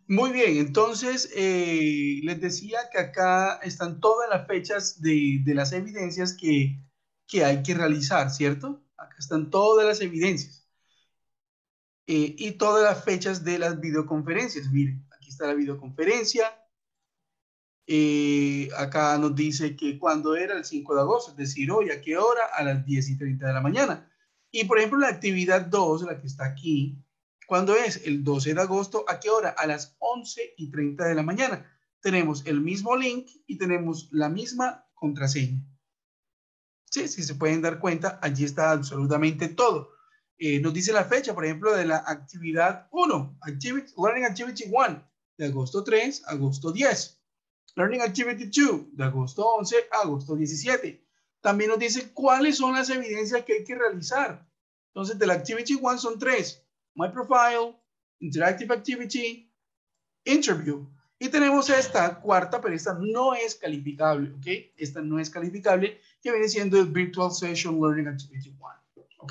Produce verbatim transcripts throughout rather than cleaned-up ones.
Muy bien, entonces eh, les decía que acá están todas las fechas de, de las evidencias que, que hay que realizar, ¿cierto? Acá están todas las evidencias eh, y todas las fechas de las videoconferencias. Miren, aquí está la videoconferencia. Eh, acá nos dice que cuando era el cinco de agosto, es decir, hoy, a qué hora, a las diez y treinta de la mañana. Y por ejemplo, la actividad dos, la que está aquí, ¿cuándo es? El doce de agosto, ¿a qué hora? A las once y treinta de la mañana. Tenemos el mismo link y tenemos la misma contraseña. Sí, si se pueden dar cuenta, allí está absolutamente todo. Eh, nos dice la fecha, por ejemplo, de la actividad uno, Activity, Learning Activity uno, de agosto tres a agosto diez. Learning Activity dos, de agosto once a agosto diecisiete. También nos dice cuáles son las evidencias que hay que realizar. Entonces, de la Activity uno son tres. My Profile, Interactive Activity, Interview. Y tenemos esta cuarta, pero esta no es calificable, ¿ok? Esta no es calificable, que viene siendo el Virtual Session Learning Activity uno, ¿ok?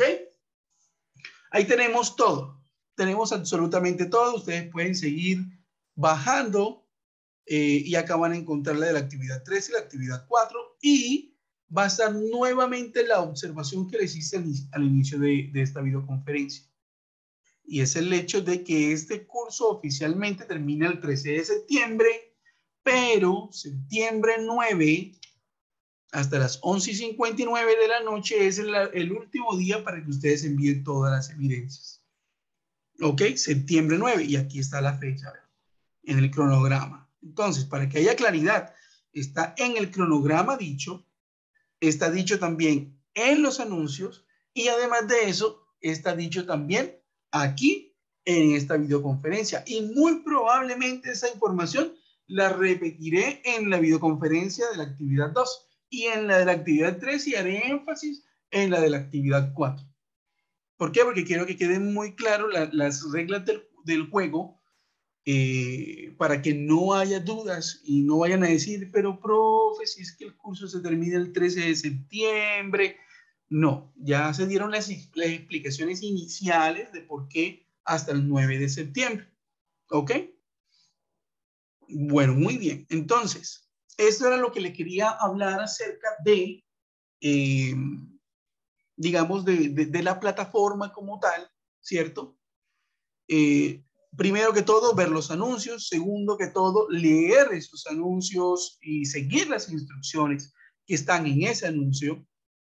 Ahí tenemos todo. Tenemos absolutamente todo. Ustedes pueden seguir bajando eh, y acá van a encontrar la de la actividad tres y la actividad cuatro y va a estar nuevamente la observación que les hice al, al inicio de, de esta videoconferencia. Y es el hecho de que este curso oficialmente termina el trece de septiembre, pero septiembre nueve hasta las once y cincuenta y nueve de la noche es el, el último día para que ustedes envíen todas las evidencias. ¿Ok? Septiembre nueve y aquí está la fecha en el cronograma. Entonces, para que haya claridad, está en el cronograma dicho, está dicho también en los anuncios y además de eso, está dicho también aquí en esta videoconferencia. Y muy probablemente esa información la repetiré en la videoconferencia de la actividad dos y en la de la actividad tres y haré énfasis en la de la actividad cuatro. ¿Por qué? Porque quiero que queden muy claro la, las reglas del, del juego eh, para que no haya dudas y no vayan a decir, pero profe, si es que el curso se termina el trece de septiembre. No, ya se dieron las, las explicaciones iniciales de por qué hasta el nueve de septiembre. ¿Ok? Bueno, muy bien. Entonces, esto era lo que le quería hablar acerca de, eh, digamos, de, de, de la plataforma como tal, ¿cierto? Eh, primero que todo, ver los anuncios. Segundo que todo, leer esos anuncios y seguir las instrucciones que están en ese anuncio.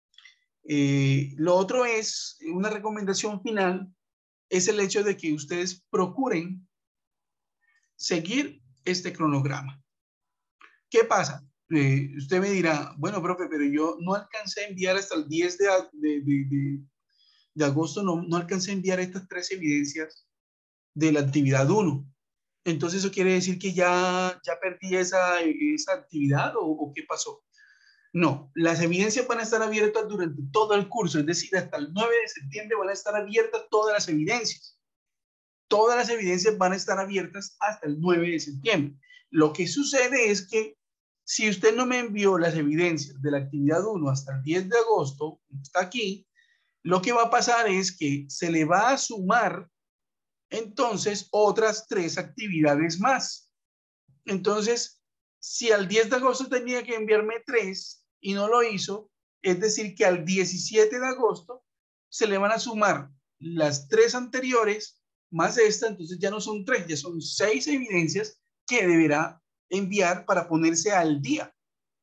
Eh, lo otro es, una recomendación final, es el hecho de que ustedes procuren seguir este cronograma. ¿Qué pasa? Eh, usted me dirá, bueno, profe, pero yo no alcancé a enviar hasta el diez de, de, de, de, de agosto, no, no alcancé a enviar estas tres evidencias de la actividad uno. Entonces, ¿eso quiere decir que ya, ya perdí esa, esa actividad o, o qué pasó? No, las evidencias van a estar abiertas durante todo el curso, es decir, hasta el nueve de septiembre van a estar abiertas todas las evidencias. Todas las evidencias van a estar abiertas hasta el nueve de septiembre. Lo que sucede es que si usted no me envió las evidencias de la actividad uno hasta el diez de agosto, está aquí, lo que va a pasar es que se le va a sumar entonces otras tres actividades más. Entonces, si al diez de agosto tenía que enviarme tres y no lo hizo, es decir, que al diecisiete de agosto se le van a sumar las tres anteriores más esta, entonces ya no son tres, ya son seis evidencias que deberá enviar para ponerse al día.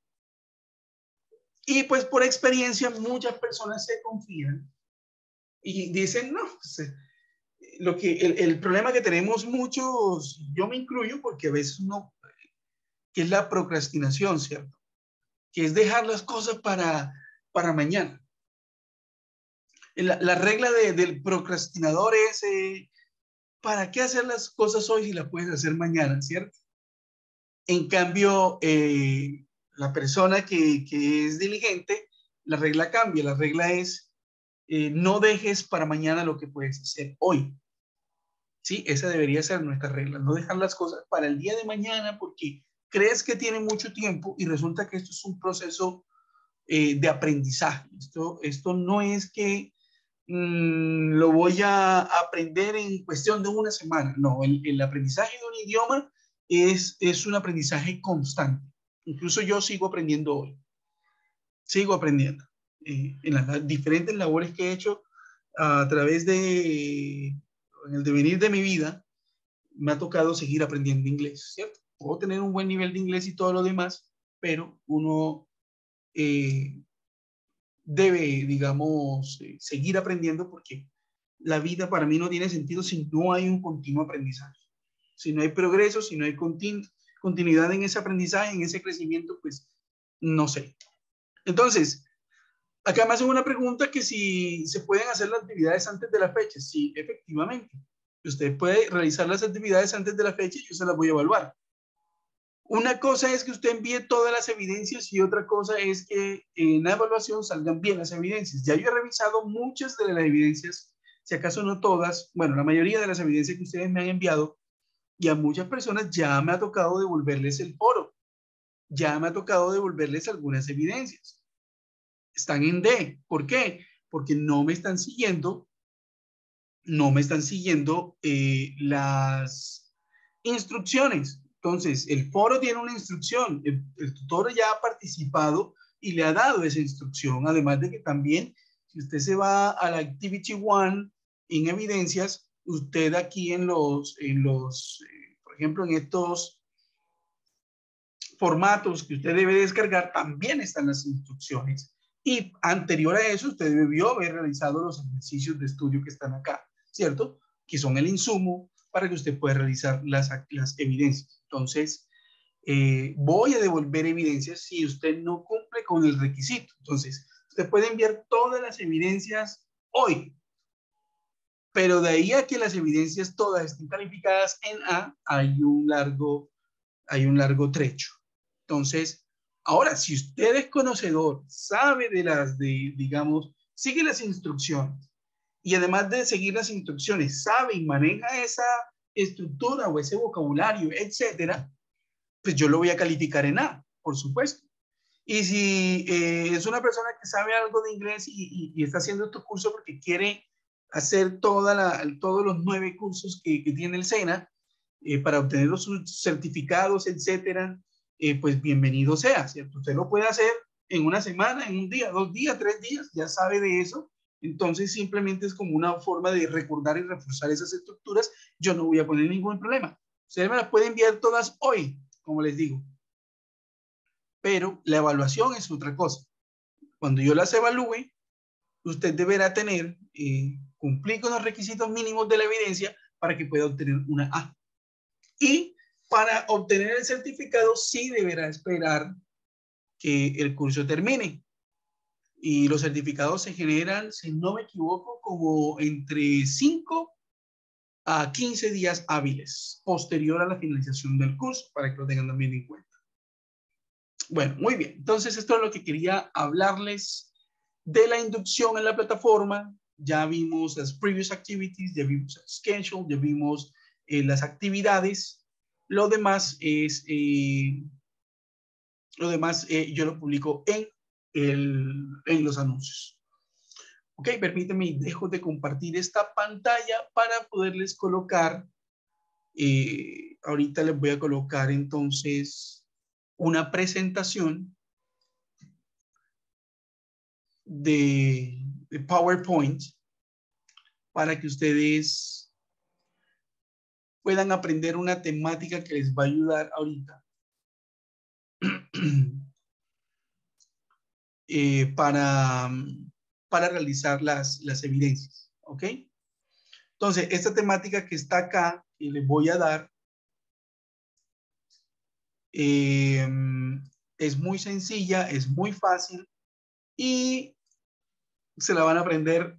Y pues por experiencia muchas personas se confían y dicen, no, pues, lo que, el, el problema que tenemos muchos, yo me incluyo porque a veces uno, que es la procrastinación, ¿cierto? Que es dejar las cosas para, para mañana. La, la regla de, del procrastinador es, eh, ¿para qué hacer las cosas hoy si las puedes hacer mañana, ¿cierto? En cambio, eh, la persona que, que, es diligente, la regla cambia. La regla es, eh, no dejes para mañana lo que puedes hacer hoy. Sí, esa debería ser nuestra regla. No dejar las cosas para el día de mañana porque crees que tiene mucho tiempo y resulta que esto es un proceso eh, de aprendizaje. Esto, esto no es que mmm, lo voy a aprender en cuestión de una semana. No, el, el aprendizaje de un idioma es, es un aprendizaje constante. Incluso yo sigo aprendiendo hoy. Sigo aprendiendo. Eh, en las, las diferentes labores que he hecho a través de, en el devenir de mi vida, me ha tocado seguir aprendiendo inglés, ¿cierto? Puedo tener un buen nivel de inglés y todo lo demás, pero uno eh, debe, digamos, eh, seguir aprendiendo porque la vida para mí no tiene sentido si no hay un continuo aprendizaje. Si no hay progreso, si no hay continu continuidad en ese aprendizaje, en ese crecimiento, pues no sé. Entonces, acá me hacen una pregunta que si se pueden hacer las actividades antes de la fecha. Sí, efectivamente. Usted puede realizar las actividades antes de la fecha y yo se las voy a evaluar. Una cosa es que usted envíe todas las evidencias y otra cosa es que en la evaluación salgan bien las evidencias. Ya yo he revisado muchas de las evidencias, si acaso no todas, bueno, la mayoría de las evidencias que ustedes me han enviado y a muchas personas ya me ha tocado devolverles el foro. Ya me ha tocado devolverles algunas evidencias. Están en D. ¿Por qué? Porque no me están siguiendo, no me están siguiendo eh, las instrucciones. Entonces, el foro tiene una instrucción, el, el tutor ya ha participado y le ha dado esa instrucción, además de que también, si usted se va a la Activity One en evidencias, usted aquí en los, en los eh, por ejemplo, en estos formatos que usted debe descargar, también están las instrucciones. Y anterior a eso, usted debió haber realizado los ejercicios de estudio que están acá, ¿cierto? Que son el insumo para que usted pueda realizar las, las evidencias. Entonces, eh, voy a devolver evidencias si usted no cumple con el requisito. Entonces, usted puede enviar todas las evidencias hoy, pero de ahí a que las evidencias todas estén calificadas en A, hay un largo, hay un largo trecho. Entonces, ahora, si usted es conocedor, sabe de las, de, digamos, sigue las instrucciones y además de seguir las instrucciones, sabe y maneja esa estructura o ese vocabulario, etcétera, pues yo lo voy a calificar en A, por supuesto. Y si eh, es una persona que sabe algo de inglés y, y, y está haciendo estos cursos porque quiere hacer toda la, todos los nueve cursos que, que tiene el SENA eh, para obtener los certificados, etcétera, eh, pues bienvenido sea, ¿cierto? Usted lo puede hacer en una semana, en un día, dos días, tres días, ya sabe de eso. Entonces simplemente es como una forma de recordar y reforzar esas estructuras. Yo no voy a poner ningún problema. Usted me las puede enviar todas hoy, como les digo. Pero la evaluación es otra cosa. Cuando yo las evalúe, usted deberá tener, eh, cumplir con los requisitos mínimos de la evidencia para que pueda obtener una A. Y para obtener el certificado sí deberá esperar que el curso termine. Y los certificados se generan, si no me equivoco, como entre cinco a quince días hábiles posterior a la finalización del curso, para que lo tengan también en cuenta. Bueno, muy bien. Entonces, esto es lo que quería hablarles de la inducción en la plataforma. Ya vimos las previous activities, ya vimos el schedule, ya vimos eh, las actividades. Lo demás es, eh, lo demás eh, yo lo publico en, el, en los anuncios. Ok, permíteme, dejo de compartir esta pantalla para poderles colocar, eh, ahorita les voy a colocar entonces una presentación de, de PowerPoint para que ustedes puedan aprender una temática que les va a ayudar ahorita eh, para, para realizar las, las evidencias, ¿ok? Entonces, esta temática que está acá, que les voy a dar, eh, es muy sencilla, es muy fácil y se la van a aprender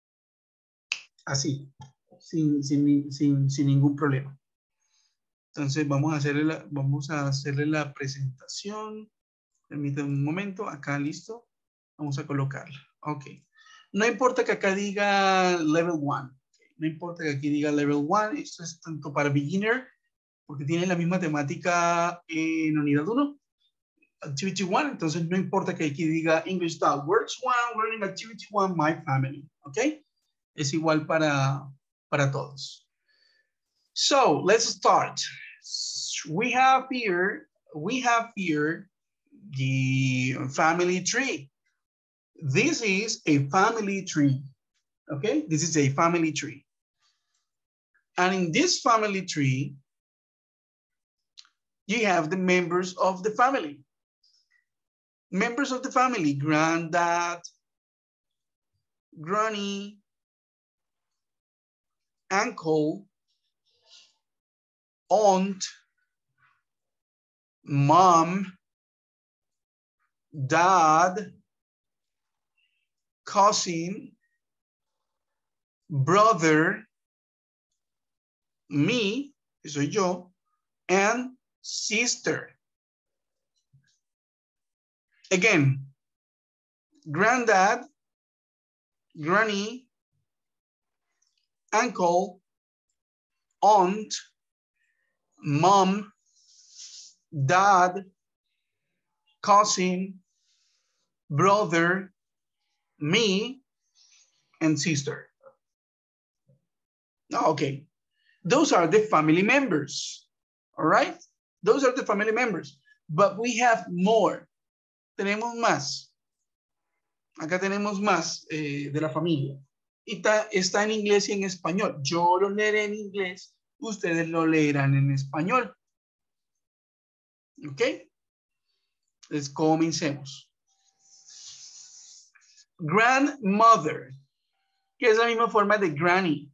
así, sin, sin, sin, sin ningún problema. Entonces, vamos a hacerle la, vamos a hacerle la presentación. Permítanme un momento, acá listo. Vamos a colocarla. Ok. No importa que acá diga level one. Okay. No importa que aquí diga level one. Esto es tanto para beginner, porque tiene la misma temática en unidad uno. Activity one. Entonces no importa que aquí diga English Words one, Learning Activity one, My Family. Ok. Es igual para, para todos. So, let's start. We have here, we have here the family tree. This is a family tree. Okay, this is a family tree. And in this family tree, you have the members of the family. Members of the family, granddad, granny, uncle, aunt, mom, dad, cousin, brother, me, que soy yo, and sister. Again, granddad, granny, uncle, aunt, mom, dad, cousin, brother, me, and sister. Okay, those are the family members, all right? Those are the family members, but we have more. Tenemos más. Acá tenemos más eh, de la familia. Y está, está en inglés y en español. Yo lo leeré en inglés, ustedes lo leerán en español. ¿Ok? Entonces, comencemos. Grandmother, que es la misma forma de granny.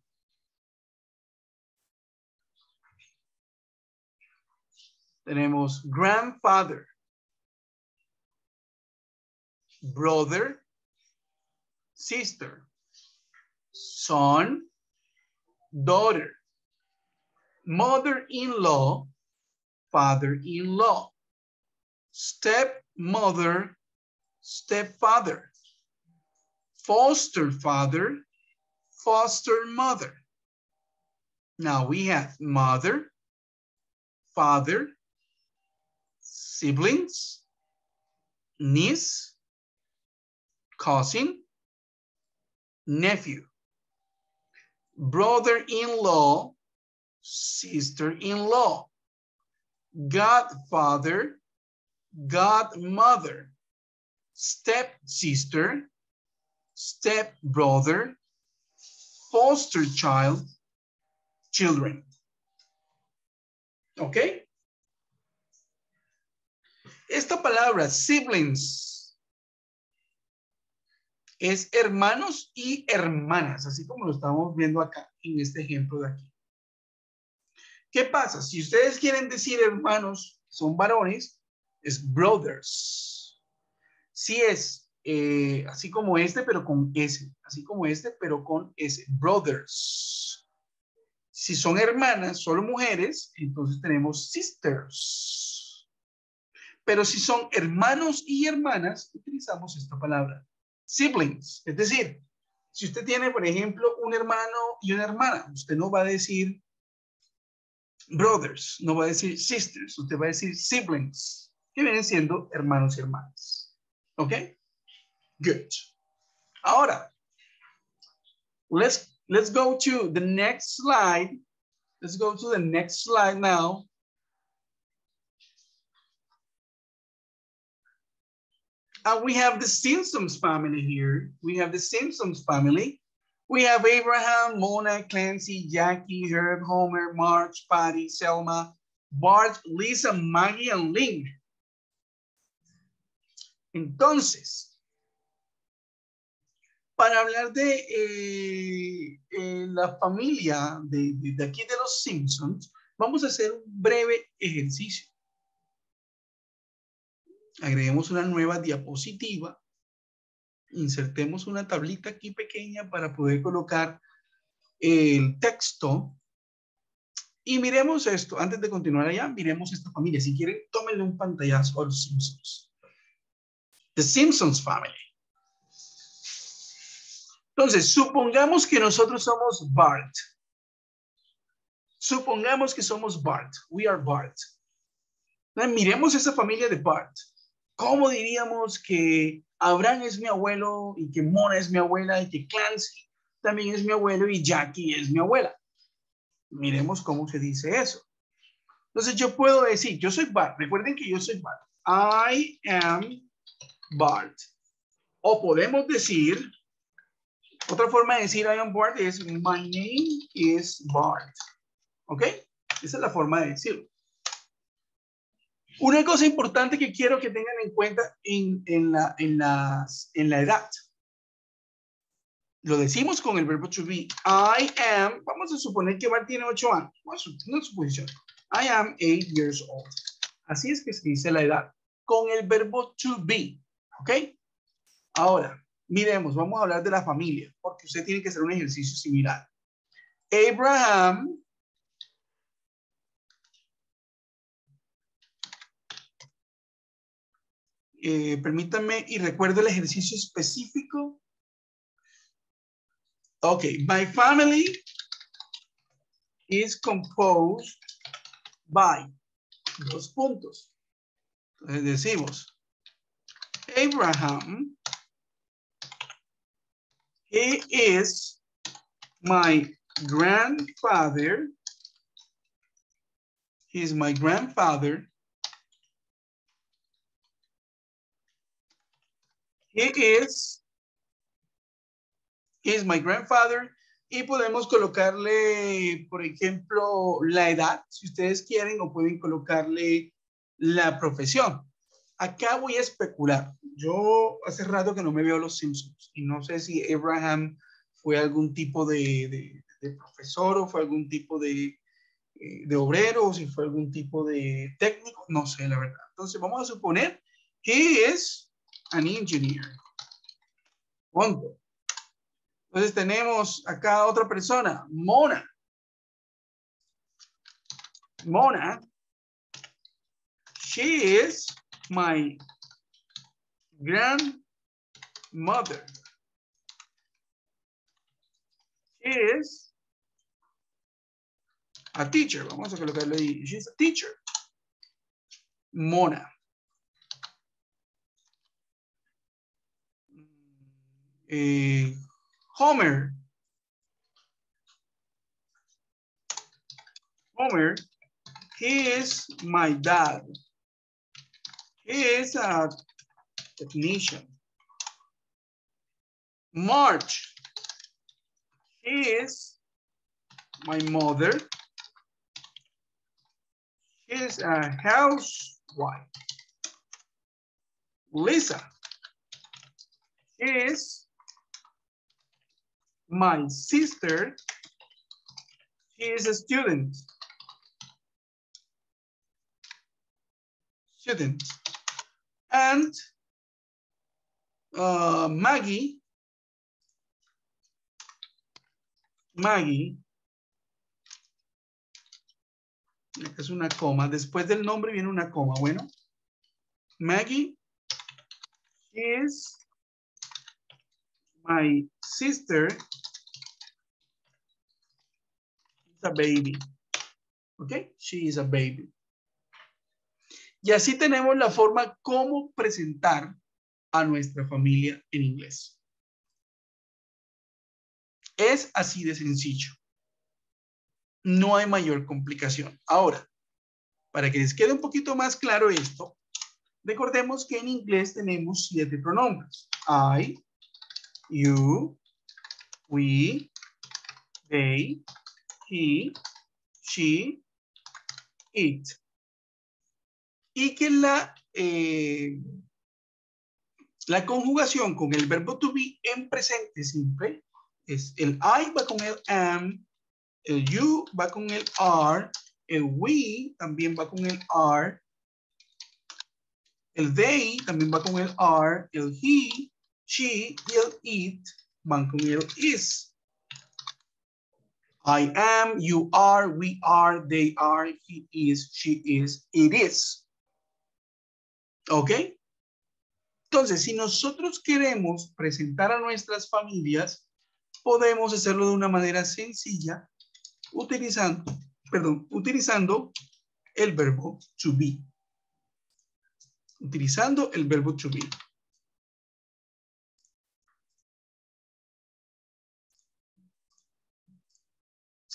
Tenemos grandfather, brother, sister, son, daughter, mother-in-law, father-in-law, stepmother, stepfather, foster father, foster mother. Now we have mother, father, siblings, niece, cousin, nephew, brother-in-law, sister-in-law, godfather, godmother, stepsister, stepbrother, foster child, children. ¿Ok? Esta palabra, siblings, es hermanos y hermanas, así como lo estamos viendo acá en este ejemplo de aquí. ¿Qué pasa? Si ustedes quieren decir hermanos, son varones, es brothers. Si es eh, así como este, pero con S. Así como este, pero con S. Brothers. Si son hermanas, solo mujeres, entonces tenemos sisters. Pero si son hermanos y hermanas, utilizamos esta palabra. Siblings. Es decir, si usted tiene, por ejemplo, un hermano y una hermana, usted no va a decir brothers, no va a decir sisters, usted va a decir siblings, que vienen siendo hermanos y hermanas. ¿Ok? Good. Ahora, let's, let's go to the next slide. Let's go to the next slide now. And we have the Simpsons family here. We have the Simpsons family. We have Abraham, Mona, Clancy, Jackie, Herb, Homer, Marge, Patty, Selma, Bart, Lisa, Maggie, and Lynn. Entonces, para hablar de eh, eh, la familia de, de, de aquí de los Simpsons, vamos a hacer un breve ejercicio. Agreguemos una nueva diapositiva. Insertemos una tablita aquí pequeña para poder colocar el texto. Y miremos esto. Antes de continuar allá, miremos esta familia. Si quieren, tómenle un pantallazo a los Simpsons. The Simpsons family. Entonces, supongamos que nosotros somos Bart. Supongamos que somos Bart. We are Bart. Entonces, miremos esa familia de Bart. ¿Cómo diríamos que Abraham es mi abuelo y que Mona es mi abuela y que Clancy también es mi abuelo y Jackie es mi abuela. Miremos cómo se dice eso. Entonces yo puedo decir, yo soy Bart. Recuerden que yo soy Bart. I am Bart. O podemos decir, otra forma de decir I am Bart es my name is Bart. ¿Ok? Esa es la forma de decirlo. Una cosa importante que quiero que tengan en cuenta en, en, la, en, las, en la edad. Lo decimos con el verbo to be. I am, vamos a suponer que Bart tiene ocho años. Vamos a una suposición. I am eight years old. Así es que se dice la edad. Con el verbo to be. ¿Ok? Ahora, miremos, vamos a hablar de la familia. Porque usted tiene que hacer un ejercicio similar. Abraham Eh, permítanme y recuerdo el ejercicio específico. Ok, my family is composed by dos puntos. Entonces decimos, Abraham, he is my grandfather. He is my grandfather. He is, he is my grandfather. Y podemos colocarle, por ejemplo, la edad, si ustedes quieren, o pueden colocarle la profesión. Acá voy a especular. Yo hace rato que no me veo Los Simpsons y no sé si Abraham fue algún tipo de, de, de profesor o fue algún tipo de, de obrero o si fue algún tipo de técnico. No sé, la verdad. Entonces vamos a suponer que es an engineer. Punto. Entonces tenemos acá otra persona, Mona. Mona, she is my grandmother. She is a teacher. Vamos a colocarle ahí. She's a teacher. Mona. Eh, Homer. Homer, he is my dad. He is a technician. March, he is my mother. She is a housewife. Lisa, she is my sister. She is a student. Student. And uh, Maggie, Maggie, es una coma. Después del nombre viene una coma. Bueno, Maggie is my sister. She's a baby. Okay, she is a baby. Y así tenemos la forma como presentar a nuestra familia en inglés. Es así de sencillo. No hay mayor complicación. Ahora, para que les quede un poquito más claro esto, recordemos que en inglés tenemos siete pronombres. I, you, we, they, he, she, it. Y que la, eh, la conjugación con el verbo to be en presente simple es el I va con el am, el you va con el are, el we también va con el are, el they también va con el are, el he, she y el it van con el is. I am, you are, we are, they are, he is, she is, it is. ¿Ok? Entonces, si nosotros queremos presentar a nuestras familias, podemos hacerlo de una manera sencilla utilizando, perdón, utilizando el verbo to be. Utilizando el verbo to be.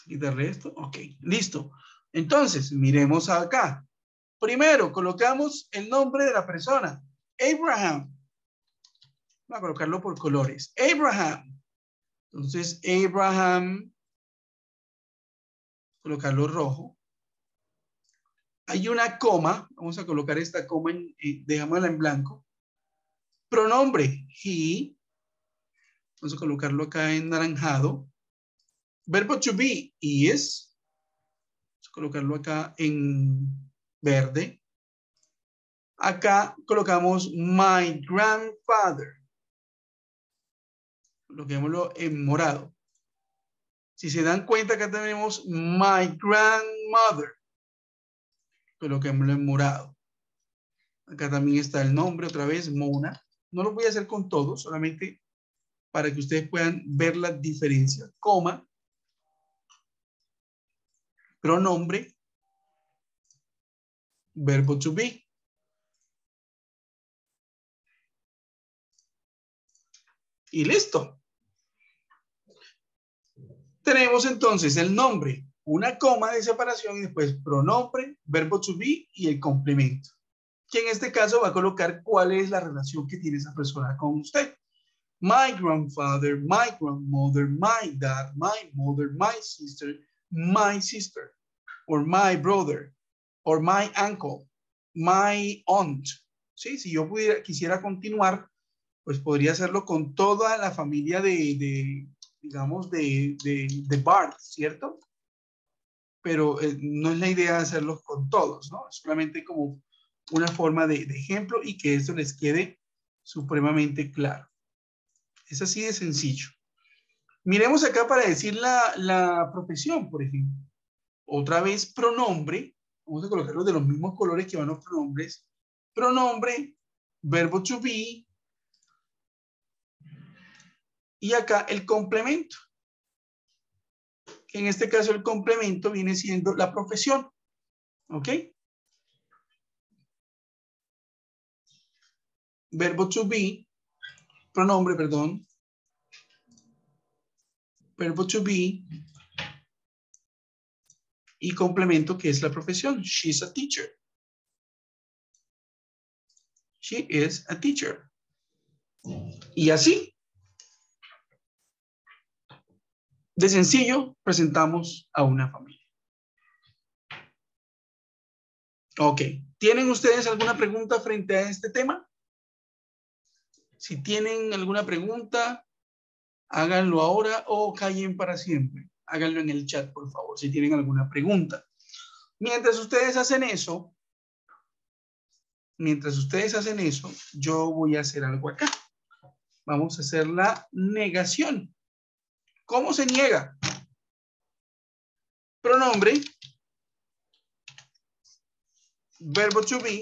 Y de resto, ok, listo. Entonces, miremos acá. Primero, colocamos el nombre de la persona. Abraham. Voy a colocarlo por colores. Abraham. Entonces, Abraham. Colocarlo rojo. Hay una coma. Vamos a colocar esta coma, en, eh, dejámosla en blanco. Pronombre. He. Vamos a colocarlo acá en naranjado. Verbo to be. Is. Vamos a colocarlo acá en verde. Acá colocamos my grandfather. Coloquémoslo en morado. Si se dan cuenta, acá tenemos my grandmother. Coloquémoslo en morado. Acá también está el nombre, otra vez, Mona. No lo voy a hacer con todos, solamente para que ustedes puedan ver la diferencia. Coma, pronombre, verbo to be. Y listo. Tenemos entonces el nombre, una coma de separación y después pronombre, verbo to be y el complemento. Que en este caso va a colocar cuál es la relación que tiene esa persona con usted. My grandfather, my grandmother, my dad, my mother, my sister, my sister, or my brother, or my uncle, my aunt. ¿Sí? Si yo pudiera, quisiera continuar, pues podría hacerlo con toda la familia de, de digamos, de, de, de Bart, ¿cierto? Pero eh, no es la idea de hacerlos con todos, ¿no? Solamente como una forma de, de ejemplo y que eso les quede supremamente claro. Es así de sencillo. Miremos acá para decir la, la profesión, por ejemplo. Otra vez, pronombre. Vamos a colocarlo de los mismos colores que van los pronombres. Pronombre, verbo to be. Y acá el complemento. Que en este caso el complemento viene siendo la profesión. ¿Ok? Verbo to be. Pronombre, perdón. Verbo to be. Y complemento que es la profesión. She's a teacher. She is a teacher. Y así, de sencillo, presentamos a una familia. Ok. ¿Tienen ustedes alguna pregunta frente a este tema? Si tienen alguna pregunta, háganlo ahora o callen para siempre. Háganlo en el chat, por favor, si tienen alguna pregunta. Mientras ustedes hacen eso, mientras ustedes hacen eso, yo voy a hacer algo acá. Vamos a hacer la negación. ¿Cómo se niega? Pronombre, verbo to be,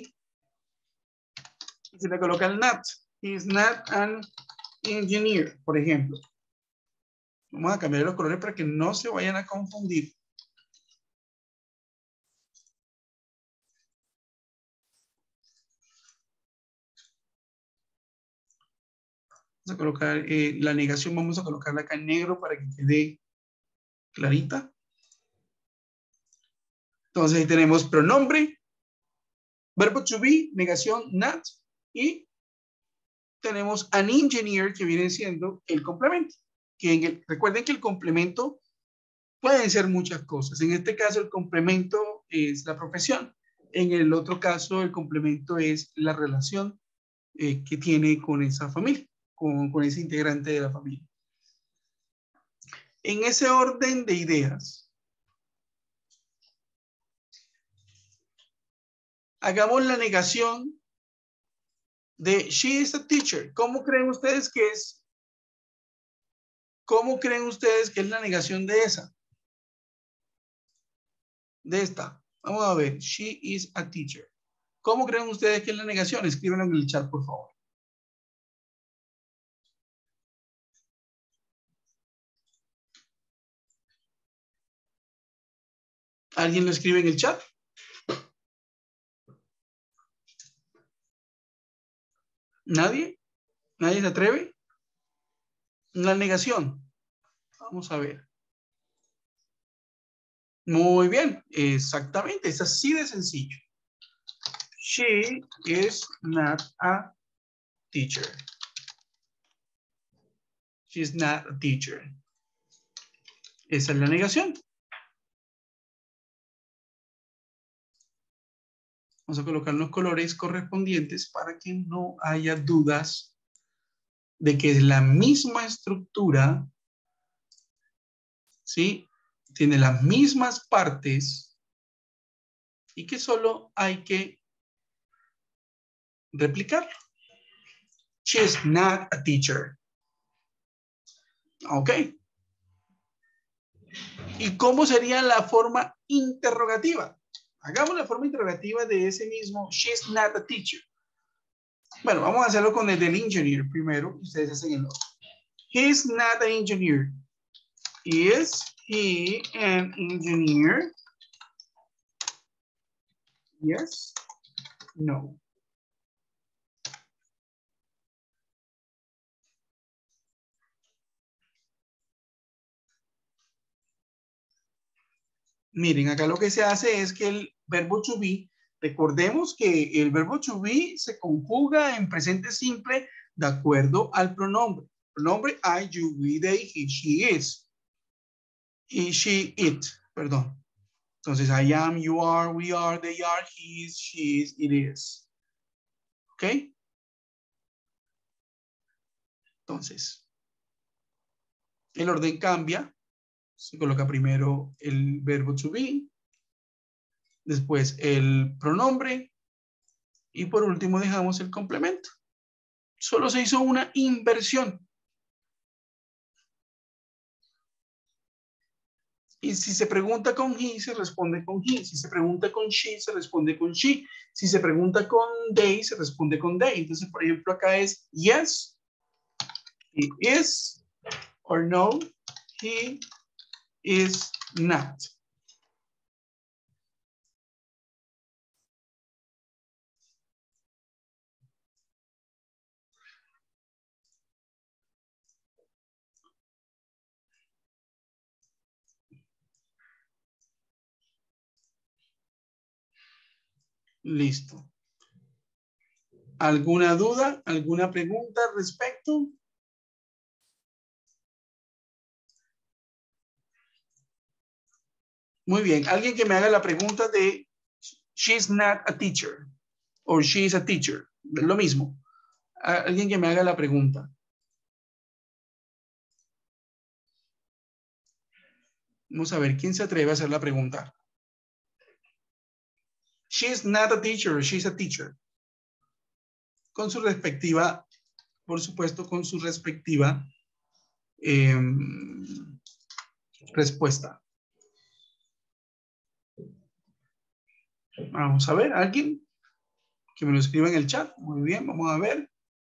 y se le coloca el not. He is not an engineer, por ejemplo. Vamos a cambiar los colores para que no se vayan a confundir. Vamos a colocar eh, la negación, vamos a colocarla acá en negro para que quede clarita. Entonces ahí tenemos pronombre, verbo to be, negación, not, y tenemos an engineer que viene siendo el complemento. Que en el, recuerden que el complemento pueden ser muchas cosas. En este caso el complemento es la profesión. En el otro caso el complemento es la relación eh, que tiene con esa familia, con, con ese integrante de la familia. En ese orden de ideas, hagamos la negación de she is a teacher. ¿Cómo creen ustedes que es? ¿Cómo creen ustedes que es la negación de esa? De esta. Vamos a ver. She is a teacher. ¿Cómo creen ustedes que es la negación? Escríbanlo en el chat, por favor. ¿Alguien lo escribe en el chat? ¿Nadie? ¿Nadie se atreve? La negación. Vamos a ver. Muy bien, exactamente, es así de sencillo. She is not a teacher. She is not a teacher. Esa es la negación. Vamos a colocar los colores correspondientes para que no haya dudas de que es la misma estructura, ¿sí? Tiene las mismas partes y que solo hay que replicarlo. She is not a teacher. Ok. ¿Y cómo sería la forma interrogativa? Hagamos la forma interrogativa de ese mismo she is not a teacher. Bueno, vamos a hacerlo con el del engineer primero. Ustedes hacen el otro. He is not an engineer. Is he an engineer? Yes. No. Miren, acá lo que se hace es que el verbo to be, recordemos que el verbo to be se conjuga en presente simple de acuerdo al pronombre. Pronombre I, you, we, they, he, she, is. He, she, it, perdón. Entonces, I am, you are, we are, they are, he is, she is, it is. ¿Ok? Entonces, el orden cambia. Se coloca primero el verbo to be, después el pronombre y por último dejamos el complemento. Solo se hizo una inversión. Y si se pregunta con he, se responde con he. Si se pregunta con she, se responde con she. Si se pregunta con they, se responde con they. Entonces, por ejemplo, acá es yes, he is, or no, he is not. Listo. ¿Alguna duda? ¿Alguna pregunta al respecto? Muy bien. Alguien que me haga la pregunta de she's not a teacher or she is a teacher. Lo mismo. Alguien que me haga la pregunta. Vamos a ver quién se atreve a hacer la pregunta. She's not a teacher, she's a teacher. Con su respectiva, por supuesto, con su respectiva eh, respuesta. Vamos a ver, ¿alguien? Que me lo escriba en el chat. Muy bien, vamos a ver.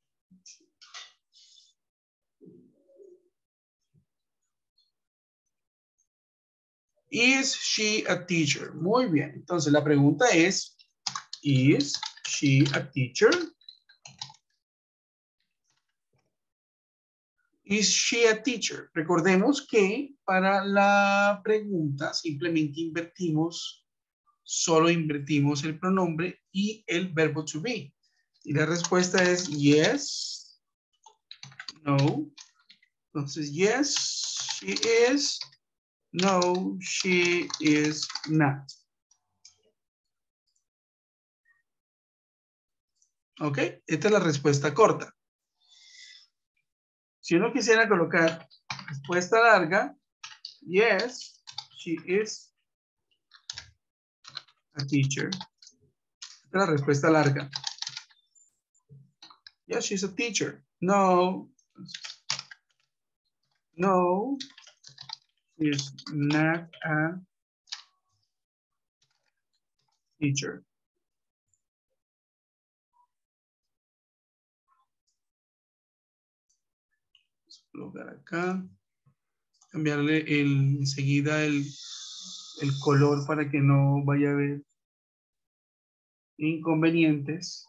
Is she a teacher? Muy bien. Entonces la pregunta es, is she a teacher? Is she a teacher? Recordemos que para la pregunta simplemente invertimos, solo invertimos el pronombre y el verbo to be. Y la respuesta es yes, no. Entonces, yes, she is. No, she is not. ¿Ok? Esta es la respuesta corta. Si uno quisiera colocar respuesta larga, yes, she is a teacher. Esta es la respuesta larga. Yes, she's a teacher. No, no, she's not a teacher. Colocar acá. Cambiarle el, enseguida el, el color para que no vaya a haber inconvenientes.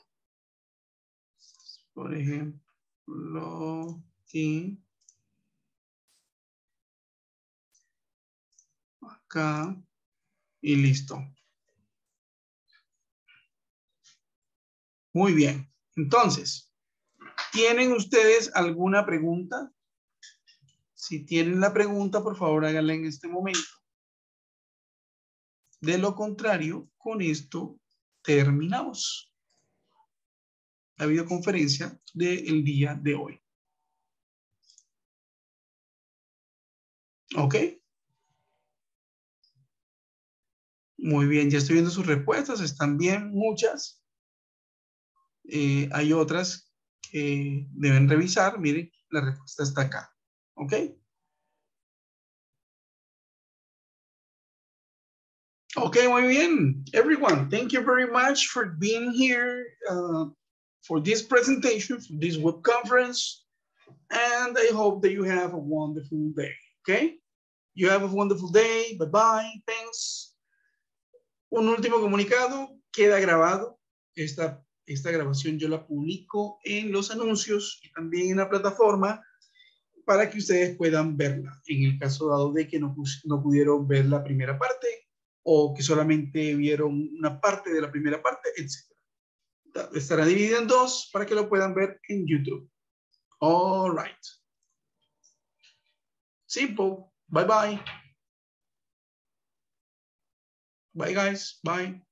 Por ejemplo, aquí. acá y listo. Muy bien. Entonces, ¿tienen ustedes alguna pregunta? Si tienen la pregunta, por favor, háganla en este momento. De lo contrario, con esto terminamos la videoconferencia del día de hoy. ¿Ok? Muy bien, ya estoy viendo sus respuestas, están bien, muchas. Eh, hay otras que deben revisar. Miren, la respuesta está acá. ¿Ok? Okay, muy bien. Everyone, thank you very much for being here uh, for this presentation, for this web conference. And I hope that you have a wonderful day. Okay? You have a wonderful day. Bye-bye. Thanks. Un último comunicado. Queda grabado. Esta, esta grabación yo la publico en los anuncios y también en la plataforma para que ustedes puedan verla. En el caso dado de que no, no pudieron ver la primera parte o que solamente vieron una parte de la primera parte, etcétera. Estará dividido en dos para que lo puedan ver en YouTube. All right. Simple. Bye bye. Bye guys. Bye.